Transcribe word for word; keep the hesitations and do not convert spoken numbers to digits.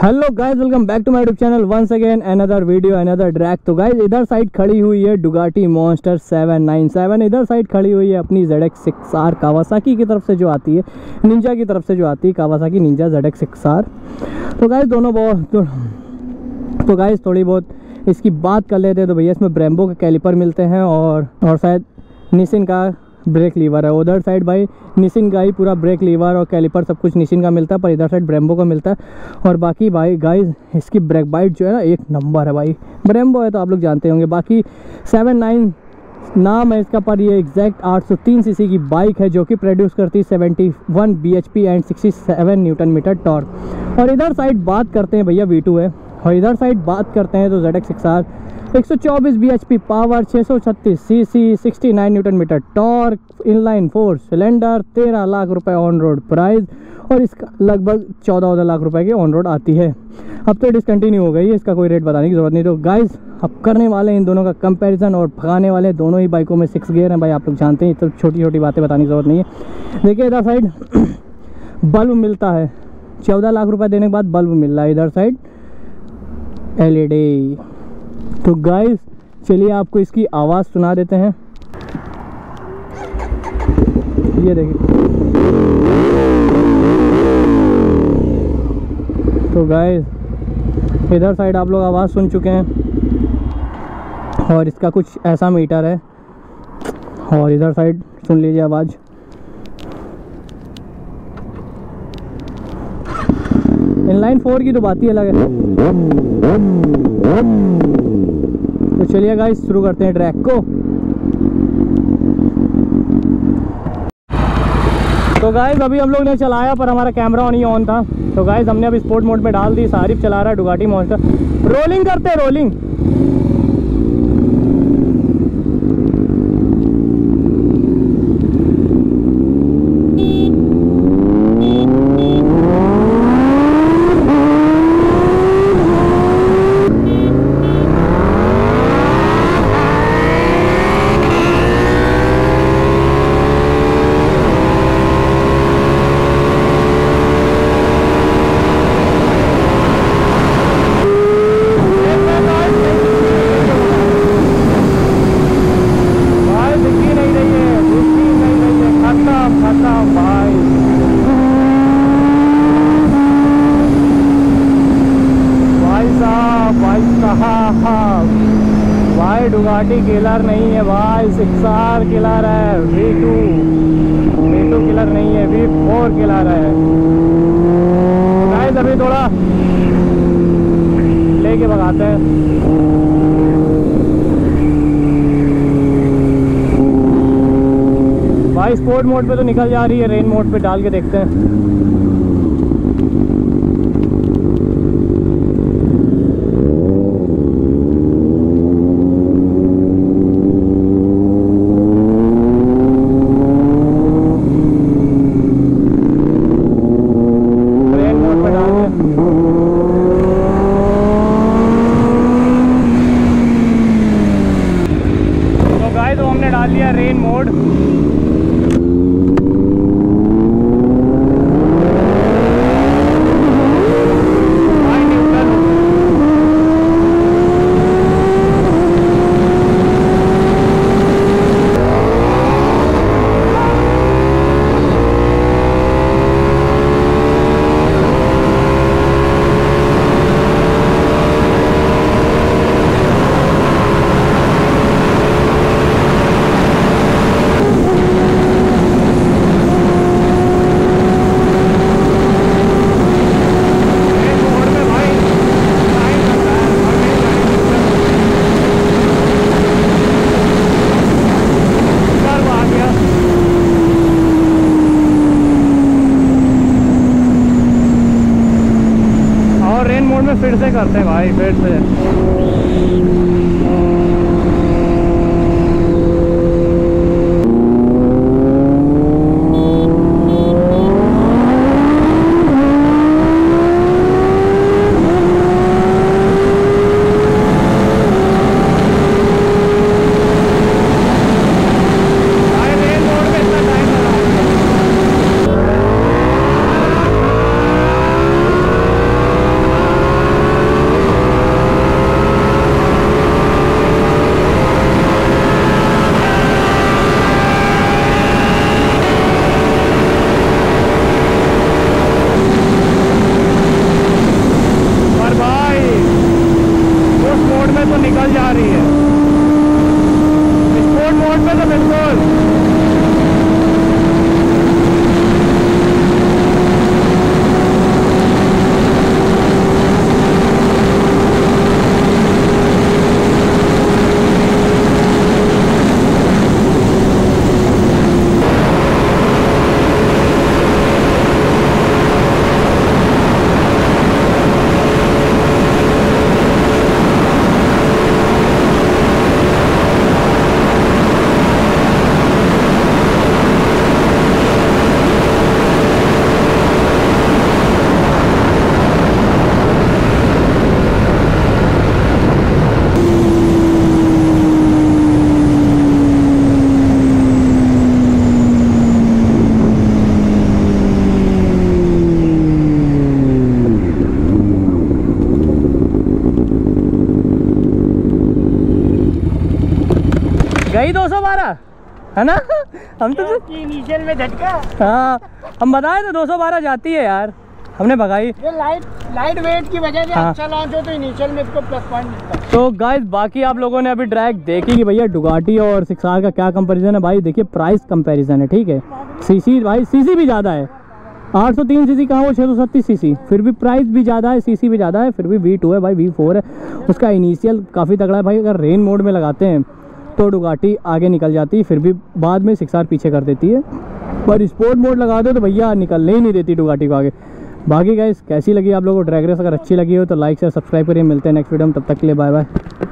Hello guys, welcome back to my YouTube channel once again another video another drag. तो guys इधर side खड़ी हुई है Ducati Monster seven nine seven, इधर side खड़ी हुई है अपनी Z X six R Kawasaki की तरफ से जो आती है, निंजा की तरफ से जो आती है Kawasaki Ninja Z X six R. तो गाइस दोनों बहुत तो, तो गाइस थोड़ी बहुत इसकी बात कर लेते हैं। तो भैया इसमें ब्रेम्बो के कैलिपर मिलते हैं और और शायद निसिन का ब्रेक लीवर है। उधर साइड भाई निसिन का ही पूरा ब्रेक लीवर और कैलिपर सब कुछ निसिन का मिलता है, पर इधर साइड ब्रेम्बो का मिलता है। और बाकी भाई गाइस इसकी ब्रेक बाइट जो है ना एक नंबर है भाई। ब्रेम्बो है तो आप लोग जानते होंगे। बाकी सेवन नाइन नाम है इसका, पर ये एग्जैक्ट आठ सौ तीन सीसी की बाइक है जो कि प्रोड्यूस करती है seventy one BHP and sixty seven newton metre torque. और इधर साइड बात करते हैं भैया वी टू है, और इधर साइड बात करते हैं तो जेड एक्स सिक्स आर एक सौ चौबीस बीएचपी पावर, छह सौ छत्तीस CC, sixty nine newton metre torque, inline four cylinder, तेरह लाख रुपए ऑन रोड प्राइस, और इसका लगभग चौदह लाख रुपए की ऑन रोड आती है। अब तो डिसकंटिन्यू हो गई है, इसका कोई रेट बताने की जरूरत नहीं। तो गाइस अब करने वाले हैं इन दोनों का कंपैरिजन और भगाने वाले दोनों ही बाइकों में सिक्स गियर हैं भाई, आप लोग जानते हैं, तो छोटी छोटी बातें बताने की जरूरत नहीं है। देखिए इधर साइड बल्ब मिलता है, चौदह लाख रुपए देने के बाद बल्ब मिल रहा है इधर साइड एलईडी। तो गाइस चलिए आपको इसकी आवाज़ सुना देते हैं, ये देखिए। तो गाइस इधर साइड आप लोग आवाज़ सुन चुके हैं, और इसका कुछ ऐसा मीटर है, और इधर साइड सुन लीजिए आवाज़। इनलाइन फोर की तो बात ही अलग है। तो चलिए गाइस शुरू करते हैं ट्रैक को। तो गाइस अभी हम लोग ने चलाया पर हमारा कैमरा ऑन ही ऑन था। तो गाइस हमने अब स्पोर्ट मोड में डाल दी। सारिफ चला रहा है डुगाटी मॉन्स्टर। रोलिंग करते रोलिंग। भाई डुगाटी किलर नहीं है भाई, सिक्स आर किलर है। V two V two killer नहीं है, वी फोर किलर है। गाइस अभी थोड़ा लेके भगाते हैं। भाई स्पोर्ट मोड पे तो निकल जा रही है, रेन मोड पे डाल के देखते हैं। तो हमने डाल लिया रेन मोड। फिर से करते हैं भाई, फिर से। है ना। हम तो इनिशियल में झटका। हाँ हम बताए तो दो सौ बारह जाती है यार, हमने भगाई। ये लाइट लाइट वेट की वजह से हाँ। अच्छा लॉन्च हो तो इनिशियल में इसको प्लस पॉइंट मिलता है। तो गाइस बाकी आप लोगों ने अभी ट्रैक देखी कि भैया डुगाटी और सिक्स आर का क्या कंपैरिजन है। भाई देखिए प्राइस कंपैरिजन है, ठीक है। सीसी भाई सीसी भी ज़्यादा है, आठ सौ तीन सीसी कहाँ वो छः सौ छत्तीस सीसी, फिर भी प्राइस भी ज़्यादा है, सीसी भी ज़्यादा है, फिर भी वी टू है भाई, वी फोर है। उसका इनिशियल काफ़ी तगड़ा है भाई। अगर रेन मोड में लगाते हैं तो डुगाटी आगे निकल जाती है, फिर भी बाद में सिक्स आर पीछे कर देती है। पर स्पोर्ट मोड लगा दो तो भैया निकलने ही नहीं देती डुगाटी को आगे। बाकी गाइस कैसी लगी आप लोगों को ड्रैग रेस? अगर अच्छी लगी हो तो लाइक से सब्सक्राइब करिए। मिलते हैं नेक्स्ट वीडियो में, तब तक के लिए बाय बाय।